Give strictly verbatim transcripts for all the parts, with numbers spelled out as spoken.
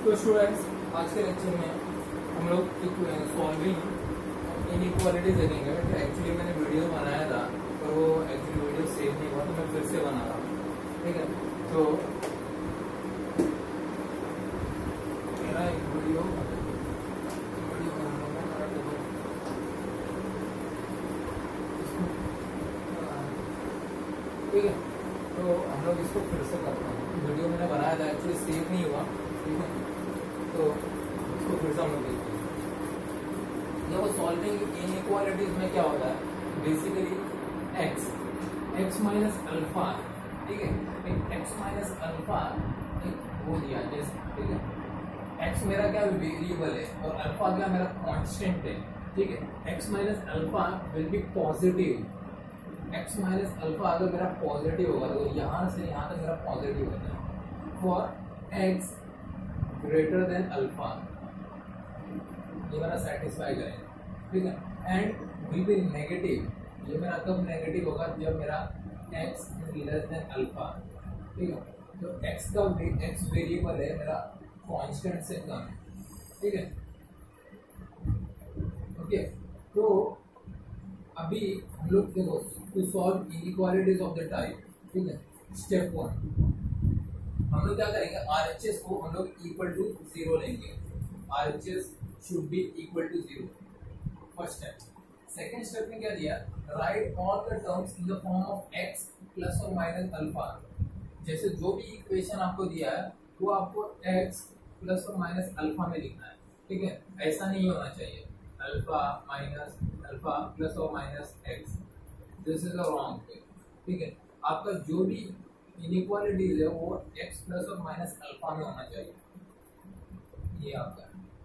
तो स्टूडेंट्स, आज के लेक्चर में हम लोग सॉल्विंग इनइक्वालिटीज देखेंगे। तो एक्चुअली मैंने वीडियो बनाया था पर वो एक्चुअली वीडियो सेव नहीं हुआ, तो मैं फिर से बना रहा हूँ। ठीक है, तो मेरा एक वीडियो वीडियो ठीक है, तो हम लोग इसको फिर से करते हैं। वीडियो मैंने बनाया था, एक्चुअली सेव नहीं हुआ। ठीक है, तो इसको फिर से हम लोग देखते हैं। देखो, सॉल्विंग इनइक्वालिटीज में क्या होता है, basically x x minus alpha. ठीक है, एक x माइनस अल्फा एक वो दिया जैसे। ठीक है, x मेरा क्या वेरिएबल है और अल्फा क्या मेरा कांस्टेंट है। ठीक है, x minus alpha will be positive. x minus alpha अगर मेरा पॉजिटिव होगा तो यहाँ से यहाँ तक मेरा पॉजिटिव होता है। For x greater than alpha, ये मेरा सेटिस्फाई करेगा। ठीक है, एंड विल बी नेगेटिव, ये मेरा कब नेगेटिव होगा, जब मेरा x लेस देन अल्फा। ठीक है, तो x का x वेरिएबल है मेरा कांस्टेंट से कम है। ठीक है, ओके, तो अभी हम लोग देखो to solve inequalities of the type. ठीक है, स्टेप वन हम लोग क्या करेंगे, आर एच एस को हम लोग इक्वल टू जीरो लेंगे। R H S should be equal to zero, first step. Second step में क्या दिया, write all the terms in the form of x plus और माइनस अल्फा। जैसे जो भी इक्वेशन आपको दिया है वो आपको एक्स प्लस और माइनस अल्फा में लिखना है। ठीक है, ऐसा नहीं होना चाहिए अल्फा माइनस अल्फा प्लस और minus x, this is a wrong way. ठीक है, आपका जो भी इनइक्वालिटीज है वो x प्लस और माइनस अल्फा में होना चाहिए। ये आपका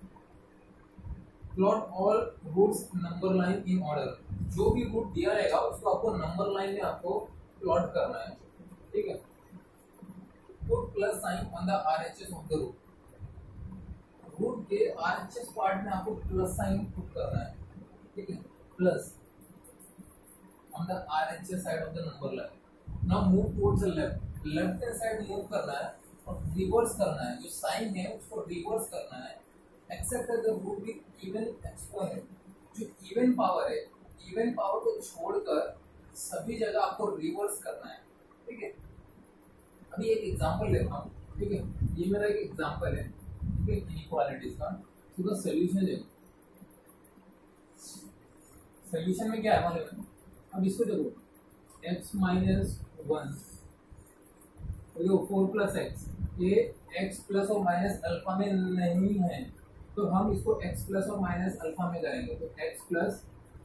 plot all roots number line in order, जो भी रूट दिया रहेगा उसको आपको नंबर लाइन में आपको प्लॉट करना है। ठीक है, put plus sign on the RHS of the root, root के आरएचएस पार्ट में आपको प्लस साइन पुट करना है। ठीक है, plus on the RHS side of the number line. Now move towards the left, left hand side move करना है और रिवर्स करना है। जो साइन है उसको रिवर्स करना है, except the root with even exponent. जो इवन पावर है, इवन पावर को छोड़कर सभी जगह आपको रिवर्स करना है। ठीक है, अभी एक एग्जांपल लेता हूँ। ठीक है, ये मेरा एक एग्जांपल है। ठीक है, इनइक्वालिटीज का। तो द सॉल्यूशन देखो, सॉल्यूशन में क्या है मालूम है। अब इसको देखो, x माइनस वन, तो फोर प्लस एक्स, ये x प्लस और माइनस अल्फा में नहीं है, तो हम इसको x प्लस और माइनस अल्फा में करेंगे। तो x plus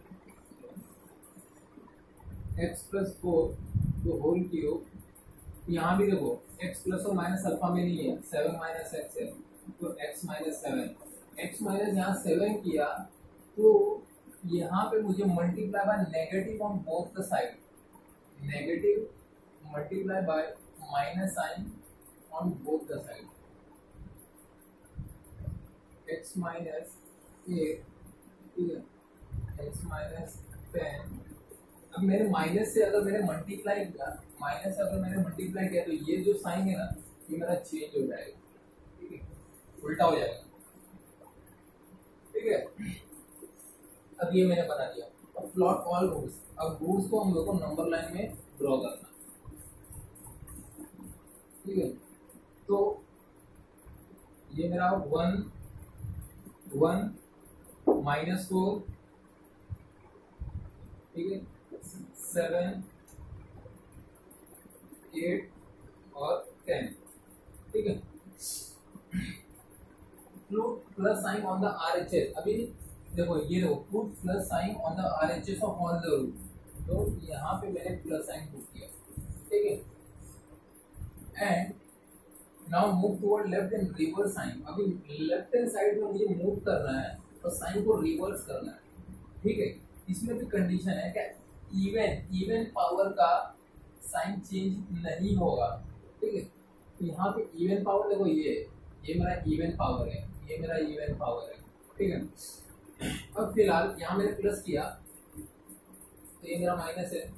x plus four तो होल क्यूब। यहाँ भी देखो x प्लस और माइनस अल्फा में नहीं है, सेवन माइनस एक्स है, तो x minus seven, x minus यहाँ सेवन किया तो यहाँ पे मुझे multiply by negative on both the side, negative multiply by minus sign on both the side. x minus eight, ठीक है, x माइनस टेन। अब मैंने माइनस से अगर मैंने मल्टीप्लाई किया, माइनस से अगर मैंने मल्टीप्लाई किया तो ये जो साइन है ना, ये मेरा चेंज हो जाएगा। ठीक है, उल्टा हो जाएगा। ठीक है, अब ये मैंने बना दिया। अब प्लॉट ऑल रूट्स, अब रूट्स को हम लोग को नंबर लाइन में ड्रॉ करना। ठीक है, तो ये मेरा वन वन माइनस फोर, ठीक है, सेवन एट और टेन। ठीक है, plus sign on the RHS. अभी देखो, ये देखो, put plus sign on the RHS of all the root, तो यहाँ पे मैंने प्लस साइन पुट किया। ठीक है, and now move toward left and reverse sign. अभी लेफ्ट हैंड साइड में मुझे मूव करना है और साइन को रिवर्स करना है। ठीक है, इसमें भी कंडीशन है क्या, इवन इवन पावर का साइन चेंज नहीं होगा। ठीक है, तो यहाँ पे इवन पावर देखो, ये ये मेरा इवन पावर है, ये मेरा इवन पावर है। ठीक है, अब फिलहाल यहाँ मैंने प्लस किया तो ये मेरा माइनस है।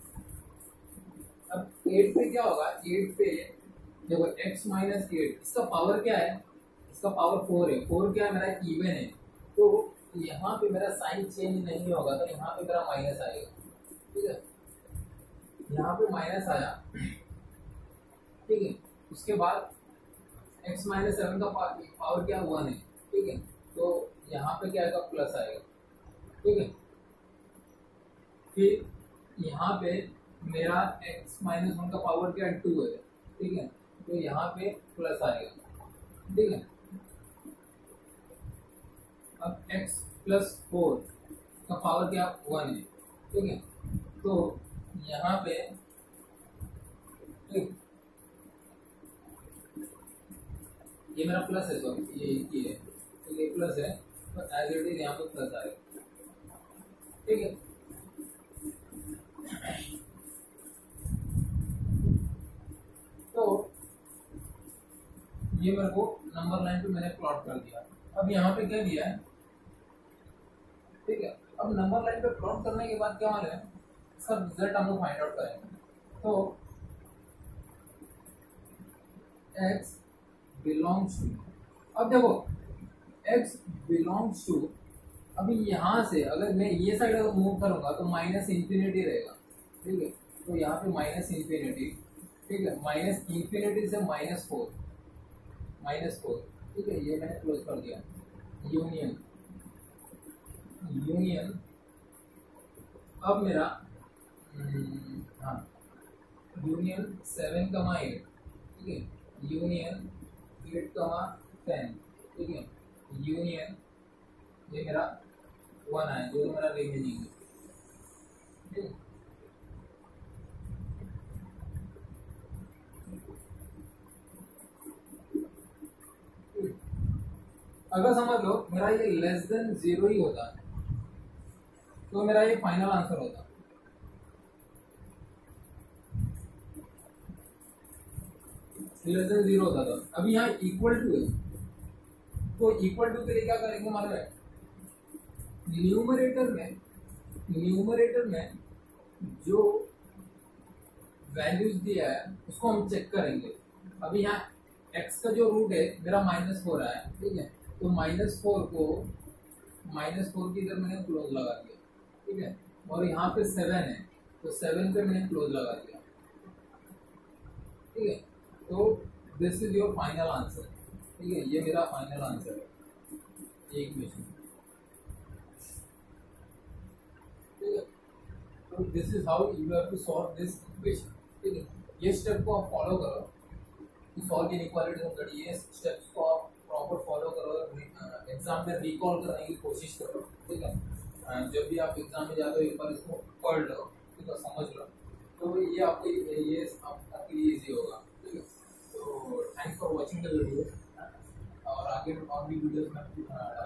अब एट पे क्या होगा, एट पे देखो x माइनस एट, इसका पावर क्या है, इसका पावर फोर है, फोर क्या है मेरा इवन है, तो यहाँ पे मेरा साइन चेंज नहीं होगा, तो यहाँ पे मेरा माइनस आएगा, ठीक है, यहाँ पे माइनस आया, ठीक है। उसके बाद x माइनस सेवन का पावर क्या वन है, ठीक है, तो यहाँ पे क्या आएगा प्लस आएगा, ठीक है। फिर यहाँ पे मेरा x माइनस वन का पावर क्या टू है, ठीक है, तो यहाँ पे प्लस आएगा, ठीक है। अब x प्लस फोर का पावर क्या वन है, ठीक है, तो यहाँ पे ठीक, ये मेरा प्लस है, सॉरी ये ये है, तो ये प्लस है, तो एज इट इज यहाँ पे प्लस आएगा, ठीक है। तो ये मेरे को नंबर लाइन पे मैंने प्लॉट कर दिया। अब यहाँ पे क्या दिया है, ठीक है। अब नंबर लाइन पे प्लॉट करने के बाद क्या मालूम है, इसका रिजल्ट हम लोग फाइंड आउट करेंगे। तो x बिलोंग्स टू, अब देखो x बिलोंग्स टू, अभी यहाँ से अगर मैं ये साइड अगर मूव करूंगा तो माइनस इंफिनिटी रहेगा, ठीक है, तो यहाँ पे माइनस इंफिनिटी, ठीक है, माइनस इंफिनिटी से माइनस फोर, माइनस फोर, ठीक है, ये मैंने क्लोज कर दिया। यूनियन यूनियन अब मेरा हाँ यूनियन सेवन कमा एट, ठीक है, यूनियन एट कमा टेन, ठीक है, यूनियन ये मेरा वन आया जो मेरा रिमेनिंग है, ठीक है। अगर समझ लो मेरा ये लेस देन जीरो ही होता तो मेरा ये फाइनल आंसर होता, लेस देन जीरो होता था। अभी यहाँ इक्वल टू है, तो इक्वल टू के लिए क्या करेंगे मालूम है, न्यूमरेटर में न्यूमरेटर में जो वैल्यूज दिया है उसको हम चेक करेंगे। अभी यहाँ x का जो रूट है मेरा माइनस फोर आया, ठीक है, तो माइनस फोर को माइनस फोर की इधर मैंने क्लोज लगा दिया, ठीक है, और यहाँ पे सेवन है तो सेवन पे मैंने क्लोज लगा दिया, ठीक है। तो this is your final answer, ठीक है, ये मेरा फाइनल आंसर है एक इक्वेशन, ठीक है। तो this is how you have to solve this equation, ठीक है। ये स्टेप को आप फॉलो करो to solve inequalities of that, ये स्टेप्स को आप प्रॉपर फॉलो करो, एग्जाम में रिकॉल करने की कोशिश करो, ठीक है। जब भी आप एग्जाम में जाते हो एक बार इसको पढ़ लो, ठीक है, समझ लो, तो ये आपको ये आपके लिए इजी होगा, ठीक है। तो thanks for watching the video, और आगे और भी वीडियोस में